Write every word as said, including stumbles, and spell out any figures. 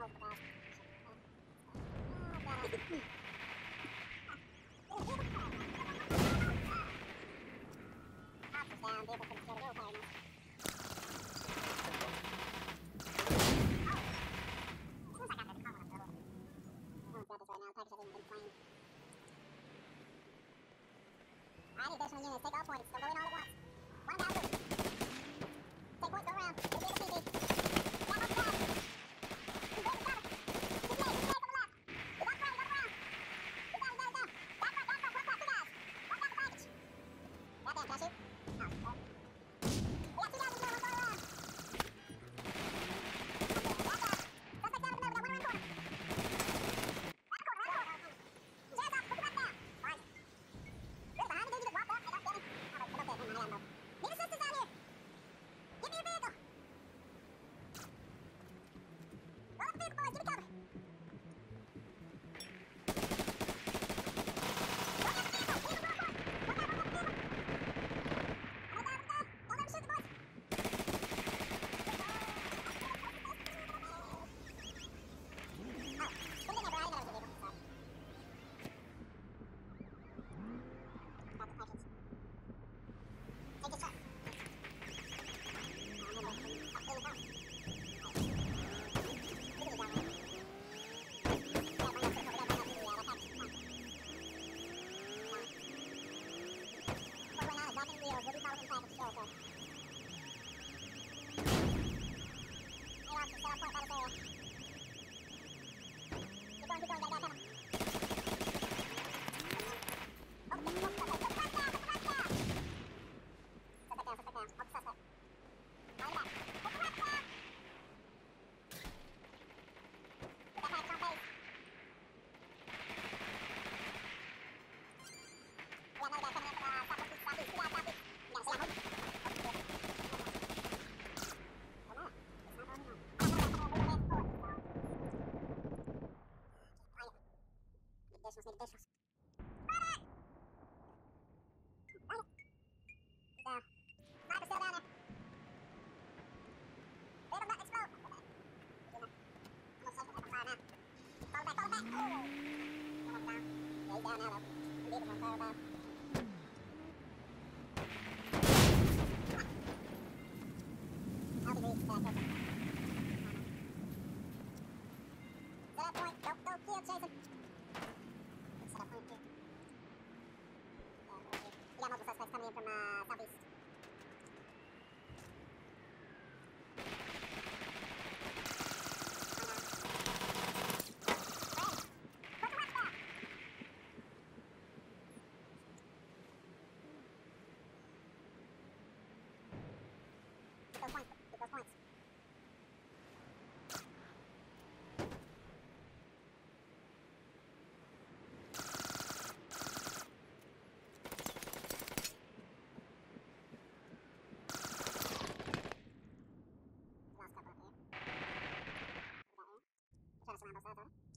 I need additional units. Take all points. Don't go in all at once. One down, two. Take points, go around. Get the T V. Down, up, down. Keep breaking cover. Keep leg, keep leg on the left. Keep up around, up around. Keep down, down, down. Back front, back front, front, front, two guys. One down the package. Goddamn, can I shoot? No. We got two guys in the middle, one going around. Back up. Suspect down in the middle, we got one around corner. Round corner, round corner. Chairs up, put the back down. Fine. Really behind the dude, you just walk up and up, get him. Oh, but okay, never mind, I got him though. Need assistance down here. Give me your vehicle. Roll up the vehicle, boys. Give me cover. Roll up the vehicle. Vehicle, roll, roll. Roll down, roll down the vehicle. Roll down, roll down. Don't let him shoot the boys. Oh, put it in there, bro. I didn't know it was a vehicle. Sorry. Got the package. Take this truck. I'm gonna up in the car. Look at me down there. Yeah, bring that truck over there. Bring that to the uh, that package. Come on. Down. What's going on is back in the wheels. We'll be following the package. Sure, sure. Hey, officer, set up point by this area. Keep going, keep going. Gotta, gotta come. Oh, get, oh, put the back down, put the back down. Suspect down, suspect down. Hold the suspect. Now in the back. Put the back down. Get that package on base. We got another guy coming in from uh, southwest, southeast. Two guys southeast. You gotta stay on hold. Oh, no. It's not going on. I got another guy coming in from the north. Quiet. Need additionals, need additionals. Brother! Quiet. He's down. Sniper's still down there. Vehicle not explode. He's in there. Almost safe. Like on fire now. Fall back, fall back. Oh! One of them down. Yeah, he's down now, though. The vehicle's on fire about. I'll be reached. Back, back, back. Set up point. Don't, don't kill, Jason. Set up point here. Yeah, right here. We got multiple suspects coming in from uh, southeast. Get those points. Get those points. Last couple up here. What we got here? We're trying to surround both sides, are we?